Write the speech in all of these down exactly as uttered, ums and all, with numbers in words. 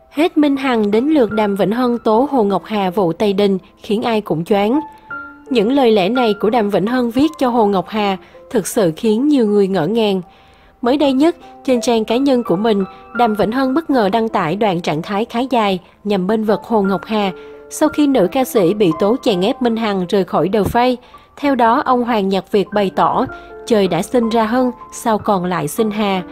Hết Minh Hằng đến lượt Đàm Vĩnh Hân tố Hồ Ngọc Hà vụ Tây Đình khiến ai cũng choáng. Những lời lẽ này của Đàm Vĩnh Hân viết cho Hồ Ngọc Hà thực sự khiến nhiều người ngỡ ngàng. Mới đây nhất, trên trang cá nhân của mình, Đàm Vĩnh Hân bất ngờ đăng tải đoạn trạng thái khá dài nhằm bênh vực Hồ Ngọc Hà sau khi nữ ca sĩ bị tố chèn ép Minh Hằng rời khỏi The Face. Theo đó, ông Hoàng Nhật Việt bày tỏ, trời đã sinh ra Hân, sao còn lại sinh Hà.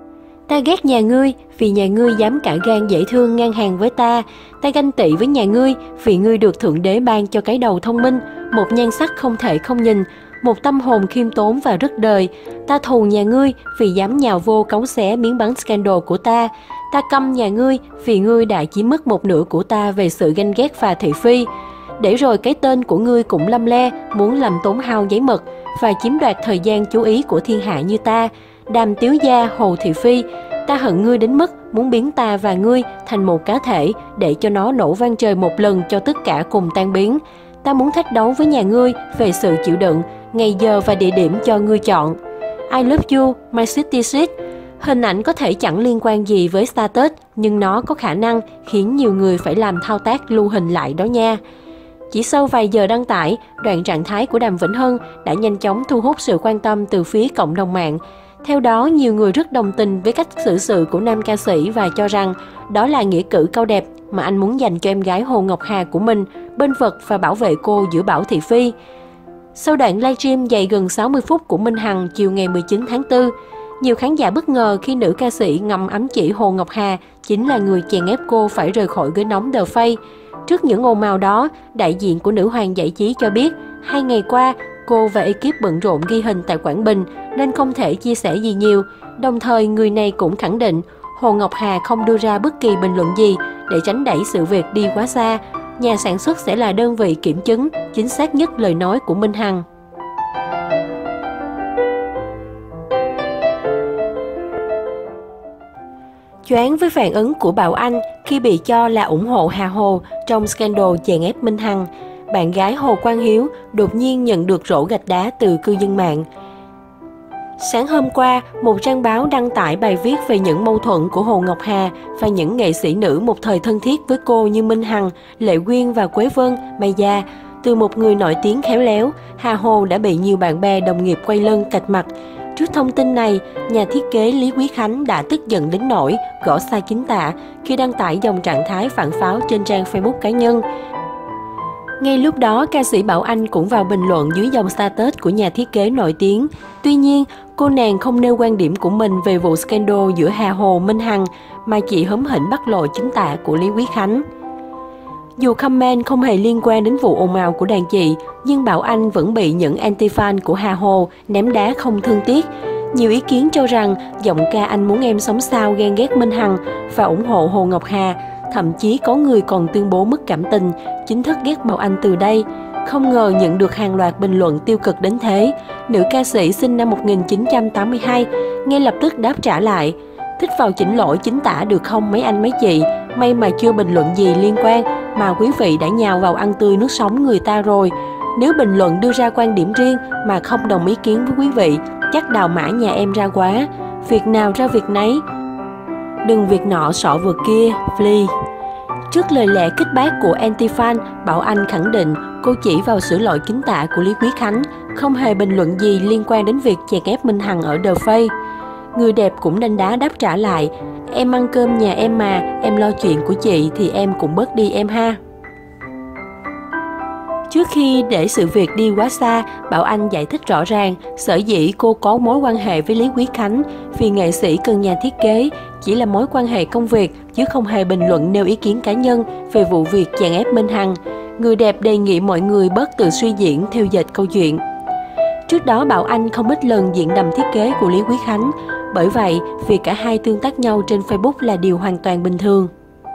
Ta ghét nhà ngươi vì nhà ngươi dám cả gan dễ thương ngang hàng với ta. Ta ganh tị với nhà ngươi vì ngươi được Thượng Đế ban cho cái đầu thông minh, một nhan sắc không thể không nhìn, một tâm hồn khiêm tốn và rất đời. Ta thù nhà ngươi vì dám nhào vô cấu xé miếng bánh scandal của ta. Ta căm nhà ngươi vì ngươi đã chiếm mất một nửa của ta về sự ganh ghét và thị phi. Để rồi cái tên của ngươi cũng lăm le, muốn làm tốn hao giấy mực và chiếm đoạt thời gian chú ý của thiên hạ như ta. Đàm Tiếu Gia, Hồ Thị Phi, ta hận ngươi đến mức muốn biến ta và ngươi thành một cá thể để cho nó nổ vang trời một lần cho tất cả cùng tan biến. Ta muốn thách đấu với nhà ngươi về sự chịu đựng, ngày giờ và địa điểm cho ngươi chọn. I love you, my city shit. Hình ảnh có thể chẳng liên quan gì với status, nhưng nó có khả năng khiến nhiều người phải làm thao tác lưu hình lại đó nha. Chỉ sau vài giờ đăng tải, đoạn trạng thái của Đàm Vĩnh Hân đã nhanh chóng thu hút sự quan tâm từ phía cộng đồng mạng. Theo đó, nhiều người rất đồng tình với cách xử sự của nam ca sĩ và cho rằng đó là nghĩa cử cao đẹp mà anh muốn dành cho em gái Hồ Ngọc Hà của mình, bênh vực và bảo vệ cô giữa bão thị phi. Sau đoạn livestream dài gần sáu mươi phút của Minh Hằng chiều ngày mười chín tháng tư, nhiều khán giả bất ngờ khi nữ ca sĩ ngầm ám chỉ Hồ Ngọc Hà chính là người chèn ép cô phải rời khỏi ghế nóng The Face. Trước những ồn ào đó, đại diện của nữ hoàng giải trí cho biết hai ngày qua, cô và ekip bận rộn ghi hình tại Quảng Bình nên không thể chia sẻ gì nhiều. Đồng thời, người này cũng khẳng định Hồ Ngọc Hà không đưa ra bất kỳ bình luận gì để tránh đẩy sự việc đi quá xa. Nhà sản xuất sẽ là đơn vị kiểm chứng chính xác nhất lời nói của Minh Hằng. Choáng với phản ứng của Bảo Anh khi bị cho là ủng hộ Hà Hồ trong scandal chèn ép Minh Hằng, bạn gái Hồ Quang Hiếu đột nhiên nhận được rổ gạch đá từ cư dân mạng. Sáng hôm qua, một trang báo đăng tải bài viết về những mâu thuẫn của Hồ Ngọc Hà và những nghệ sĩ nữ một thời thân thiết với cô như Minh Hằng, Lệ Quyên và Quế Vân, Maya. Từ một người nổi tiếng khéo léo, Hà Hồ đã bị nhiều bạn bè đồng nghiệp quay lưng cạch mặt. Trước thông tin này, nhà thiết kế Lý Quý Khánh đã tức giận đến nỗi gõ sai chính tả khi đăng tải dòng trạng thái phản pháo trên trang Facebook cá nhân. Ngay lúc đó, ca sĩ Bảo Anh cũng vào bình luận dưới dòng status của nhà thiết kế nổi tiếng. Tuy nhiên, cô nàng không nêu quan điểm của mình về vụ scandal giữa Hà Hồ, Minh Hằng, mà chỉ hớm hỉnh bắt lộ chính tả của Lý Quý Khánh. Dù comment không hề liên quan đến vụ ồn ào của đàn chị, nhưng Bảo Anh vẫn bị những anti-fan của Hà Hồ ném đá không thương tiếc. Nhiều ý kiến cho rằng giọng ca Anh Muốn Em Sống Sao ghen ghét Minh Hằng và ủng hộ Hồ Ngọc Hà. Thậm chí có người còn tuyên bố mất cảm tình, chính thức ghét Bảo Anh từ đây. Không ngờ nhận được hàng loạt bình luận tiêu cực đến thế. Nữ ca sĩ sinh năm một nghìn chín trăm tám mươi hai ngay lập tức đáp trả lại: thích vào chỉnh lỗi chính tả được không mấy anh mấy chị, may mà chưa bình luận gì liên quan mà quý vị đã nhào vào ăn tươi nước sống người ta rồi. Nếu bình luận đưa ra quan điểm riêng mà không đồng ý kiến với quý vị, chắc đào mã nhà em ra quá. Việc nào ra việc nấy, đừng việc nọ sọ vừa kia, Flea. Trước lời lẽ kích bác của anti-fan, Bảo Anh khẳng định cô chỉ vào sửa lỗi kính tạ của Lý Quý Khánh, không hề bình luận gì liên quan đến việc chèn ép Minh Hằng ở The Face. Người đẹp cũng đanh đá đáp trả lại: em ăn cơm nhà em mà, em lo chuyện của chị thì em cũng bớt đi em ha. Trước khi để sự việc đi quá xa, Bảo Anh giải thích rõ ràng sở dĩ cô có mối quan hệ với Lý Quý Khánh vì nghệ sĩ cần nhà thiết kế, chỉ là mối quan hệ công việc chứ không hề bình luận nêu ý kiến cá nhân về vụ việc chèn ép Minh Hằng. Người đẹp đề nghị mọi người bớt tự suy diễn theo dệt câu chuyện. Trước đó, Bảo Anh không ít lần diện đầm thiết kế của Lý Quý Khánh, bởi vậy việc cả hai tương tác nhau trên Facebook là điều hoàn toàn bình thường.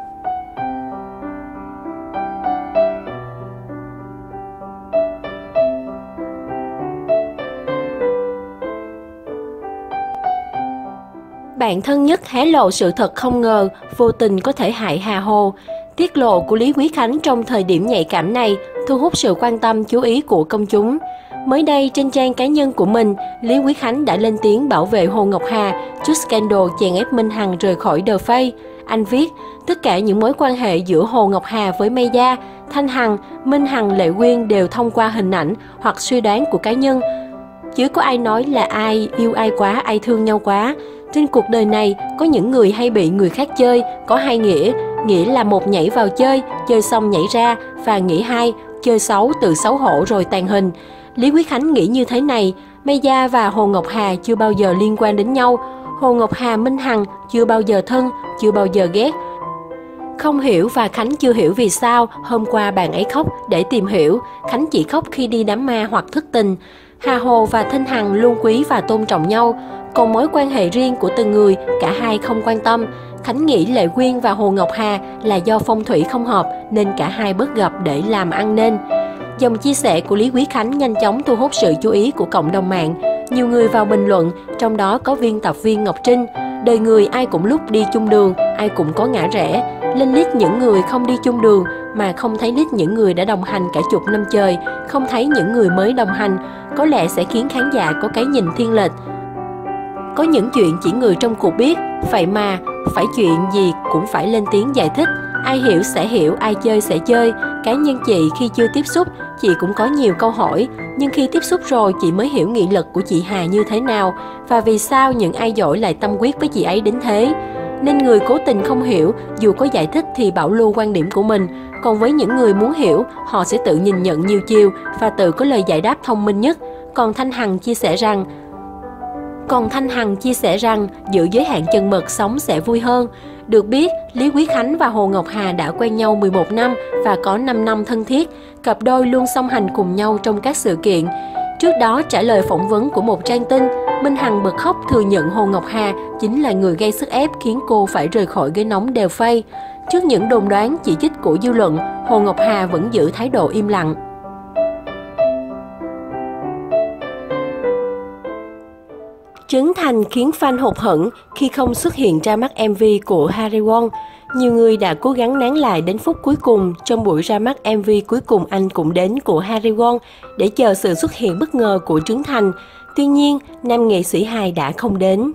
Bạn thân nhất hé lộ sự thật không ngờ, vô tình có thể hại Hà Hồ. Tiết lộ của Lý Quý Khánh trong thời điểm nhạy cảm này thu hút sự quan tâm chú ý của công chúng. Mới đây, trên trang cá nhân của mình, Lý Quý Khánh đã lên tiếng bảo vệ Hồ Ngọc Hà trước scandal chèn ép Minh Hằng rời khỏi The Face. Anh viết, tất cả những mối quan hệ giữa Hồ Ngọc Hà với Maya, Thanh Hằng, Minh Hằng, Lệ Quyên đều thông qua hình ảnh hoặc suy đoán của cá nhân. Chứ có ai nói là ai yêu ai quá, ai thương nhau quá. Trên cuộc đời này, có những người hay bị người khác chơi, có hai nghĩa. Nghĩa là một nhảy vào chơi, chơi xong nhảy ra, và nghĩa hai, chơi xấu tự xấu hổ rồi tàn hình. Lý Quý Khánh nghĩ như thế này, Maya và Hồ Ngọc Hà chưa bao giờ liên quan đến nhau. Hồ Ngọc Hà, Minh Hằng chưa bao giờ thân, chưa bao giờ ghét. Không hiểu và Khánh chưa hiểu vì sao hôm qua bạn ấy khóc. Để tìm hiểu, Khánh chỉ khóc khi đi đám ma hoặc thức tình. Hà Hồ và Thanh Hằng luôn quý và tôn trọng nhau. Còn mối quan hệ riêng của từng người, cả hai không quan tâm. Khánh nghĩ Lệ Quyên và Hồ Ngọc Hà là do phong thủy không hợp nên cả hai bớt gặp để làm ăn nên. Dòng chia sẻ của Lý Quý Khánh nhanh chóng thu hút sự chú ý của cộng đồng mạng. Nhiều người vào bình luận, trong đó có biên tập viên Ngọc Trinh. Đời người ai cũng lúc đi chung đường, ai cũng có ngã rẽ. Lên list những người không đi chung đường mà không thấy list những người đã đồng hành cả chục năm trời, không thấy những người mới đồng hành, có lẽ sẽ khiến khán giả có cái nhìn thiên lệch. Có những chuyện chỉ người trong cuộc biết, vậy mà, phải chuyện gì cũng phải lên tiếng giải thích. Ai hiểu sẽ hiểu, ai chơi sẽ chơi. Cá nhân chị khi chưa tiếp xúc, chị cũng có nhiều câu hỏi. Nhưng khi tiếp xúc rồi, chị mới hiểu nghị lực của chị Hà như thế nào. Và vì sao những ai giỏi lại tâm quyết với chị ấy đến thế. Nên người cố tình không hiểu, dù có giải thích thì bảo lưu quan điểm của mình. Còn với những người muốn hiểu, họ sẽ tự nhìn nhận nhiều chiều và tự có lời giải đáp thông minh nhất. Còn Thanh Hằng chia sẻ rằng, Còn Thanh Hằng chia sẻ rằng giữ giới hạn chân mực sống sẽ vui hơn. Được biết, Lý Quý Khánh và Hồ Ngọc Hà đã quen nhau mười một năm và có năm năm thân thiết. Cặp đôi luôn song hành cùng nhau trong các sự kiện. Trước đó, trả lời phỏng vấn của một trang tin, Minh Hằng bật khóc thừa nhận Hồ Ngọc Hà chính là người gây sức ép khiến cô phải rời khỏi ghế nóng The Face. Trước những đồn đoán chỉ trích của dư luận, Hồ Ngọc Hà vẫn giữ thái độ im lặng. Trấn Thành khiến fan hụt hẫng khi không xuất hiện ra mắt em vê của Harry Won. Nhiều người đã cố gắng nán lại đến phút cuối cùng trong buổi ra mắt em vê cuối cùng anh cũng đến của Harry Won để chờ sự xuất hiện bất ngờ của Trấn Thành. Tuy nhiên, nam nghệ sĩ hài đã không đến.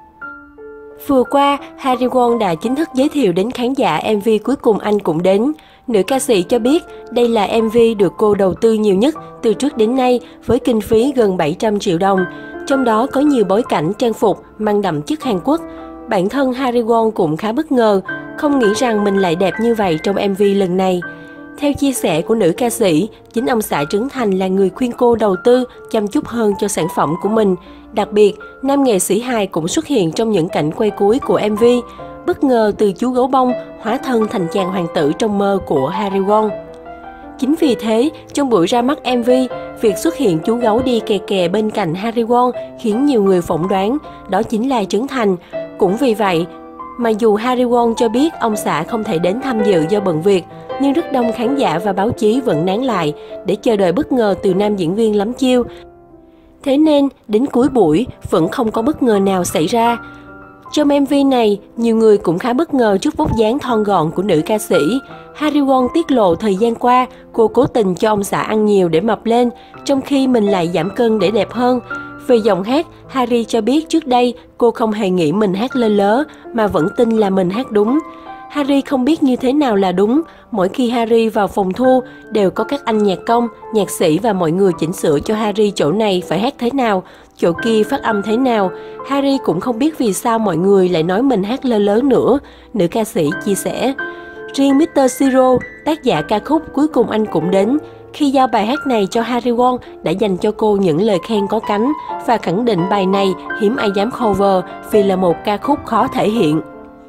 Vừa qua, Harry Won đã chính thức giới thiệu đến khán giả em vê cuối cùng anh cũng đến. Nữ ca sĩ cho biết đây là em vê được cô đầu tư nhiều nhất từ trước đến nay với kinh phí gần bảy trăm triệu đồng. Trong đó có nhiều bối cảnh trang phục mang đậm chất Hàn Quốc. Bản thân Harry Won cũng khá bất ngờ, không nghĩ rằng mình lại đẹp như vậy trong em vê lần này. Theo chia sẻ của nữ ca sĩ, chính ông xã Trấn Thành là người khuyên cô đầu tư, chăm chút hơn cho sản phẩm của mình. Đặc biệt, nam nghệ sĩ hài cũng xuất hiện trong những cảnh quay cuối của em vê. Bất ngờ từ chú gấu bông hóa thân thành chàng hoàng tử trong mơ của Harry Won. Chính vì thế, trong buổi ra mắt em vê, việc xuất hiện chú gấu đi kè kè bên cạnh Harry Won khiến nhiều người phỏng đoán đó chính là Trấn Thành. Cũng vì vậy, mà dù Harry Won cho biết ông xã không thể đến tham dự do bận việc, nhưng rất đông khán giả và báo chí vẫn nán lại để chờ đợi bất ngờ từ nam diễn viên lắm chiêu. Thế nên, đến cuối buổi, vẫn không có bất ngờ nào xảy ra. Trong em vê này, nhiều người cũng khá bất ngờ trước vóc dáng thon gọn của nữ ca sĩ. Harry Won tiết lộ thời gian qua, cô cố tình cho ông xã ăn nhiều để mập lên, trong khi mình lại giảm cân để đẹp hơn. Về giọng hát, Harry cho biết trước đây cô không hề nghĩ mình hát lơ lớ, mà vẫn tin là mình hát đúng. Harry không biết như thế nào là đúng. Mỗi khi Harry vào phòng thu, đều có các anh nhạc công, nhạc sĩ và mọi người chỉnh sửa cho Harry chỗ này phải hát thế nào, chỗ kia phát âm thế nào. Harry cũng không biết vì sao mọi người lại nói mình hát lơ lớ nữa, nữ ca sĩ chia sẻ. Riêng mít tơ Siro, tác giả ca khúc Cuối cùng anh cũng đến, khi giao bài hát này cho Harry Won đã dành cho cô những lời khen có cánh và khẳng định bài này hiếm ai dám cover vì là một ca khúc khó thể hiện.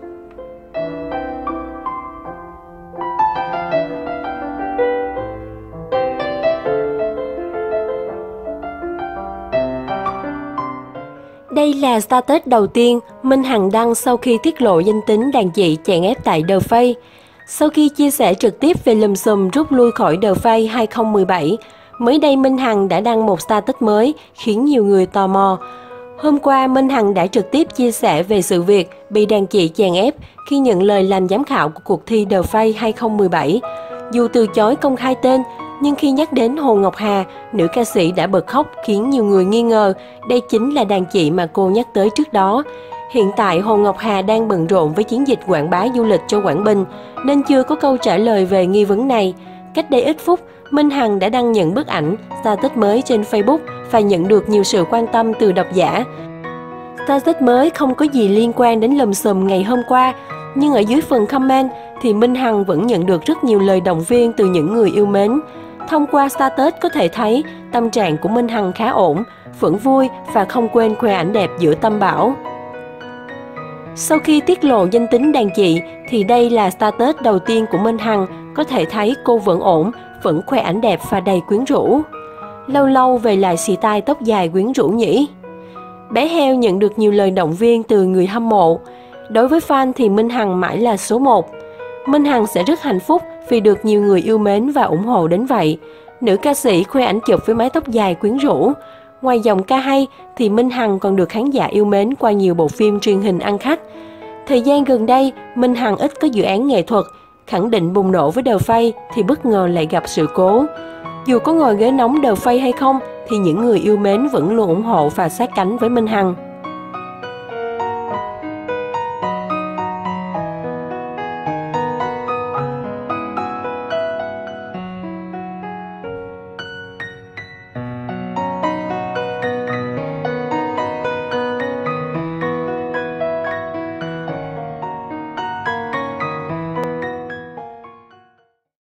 Đây là status đầu tiên Minh Hằng đăng sau khi tiết lộ danh tính đàn chị chèn ép tại The Face. Sau khi chia sẻ trực tiếp về lùm xùm rút lui khỏi The Face hai không một bảy, mới đây Minh Hằng đã đăng một status mới khiến nhiều người tò mò. Hôm qua, Minh Hằng đã trực tiếp chia sẻ về sự việc bị đàn chị chèn ép khi nhận lời làm giám khảo của cuộc thi The Face hai không một bảy. Dù từ chối công khai tên, Nhưng khi nhắc đến Hồ Ngọc Hà, nữ ca sĩ đã bật khóc khiến nhiều người nghi ngờ đây chính là đàn chị mà cô nhắc tới trước đó. Hiện tại Hồ Ngọc Hà đang bận rộn với chiến dịch quảng bá du lịch cho Quảng Bình, nên chưa có câu trả lời về nghi vấn này. Cách đây ít phút, Minh Hằng đã đăng nhận bức ảnh status mới trên Facebook và nhận được nhiều sự quan tâm từ độc giả. Status mới không có gì liên quan đến lùm xùm ngày hôm qua, nhưng ở dưới phần comment thì Minh Hằng vẫn nhận được rất nhiều lời động viên từ những người yêu mến. Thông qua status có thể thấy tâm trạng của Minh Hằng khá ổn, vẫn vui và không quên khoe ảnh đẹp giữa tâm bão. Sau khi tiết lộ danh tính đàn chị thì đây là status đầu tiên của Minh Hằng, có thể thấy cô vẫn ổn, vẫn khoe ảnh đẹp và đầy quyến rũ. Lâu lâu về lại xì tai tóc dài quyến rũ nhỉ. Bé heo nhận được nhiều lời động viên từ người hâm mộ. Đối với fan thì Minh Hằng mãi là số một. Minh Hằng sẽ rất hạnh phúc vì được nhiều người yêu mến và ủng hộ đến vậy. Nữ ca sĩ khoe ảnh chụp với mái tóc dài quyến rũ. Ngoài giọng ca hay thì Minh Hằng còn được khán giả yêu mến qua nhiều bộ phim truyền hình ăn khách. Thời gian gần đây, Minh Hằng ít có dự án nghệ thuật, khẳng định bùng nổ với The Face thì bất ngờ lại gặp sự cố. Dù có ngồi ghế nóng The Face hay không thì những người yêu mến vẫn luôn ủng hộ và sát cánh với Minh Hằng.